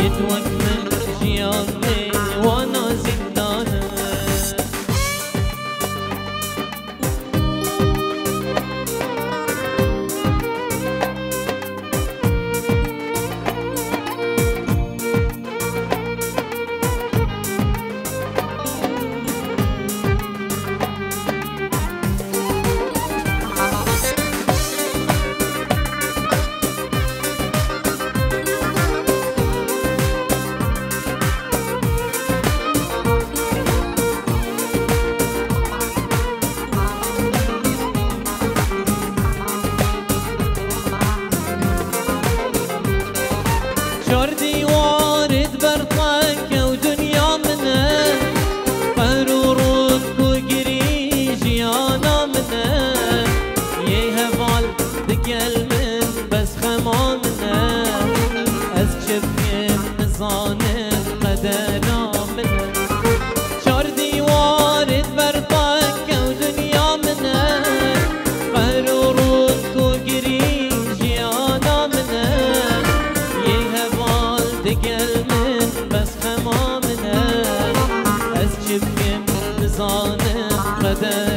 وەک من ژیان لێ وانا زیندانە چار دیوارت برطاک و دنیا منه قرورت کو گری جیانا منه یه هوال دگل من بس خما منه از چبکم نزانم قدرنا منه چار دیوارت برطاک و دنیا منه قرورت کو گری جیانا منه دگل من بس خما منه از چبکم نزانم قدر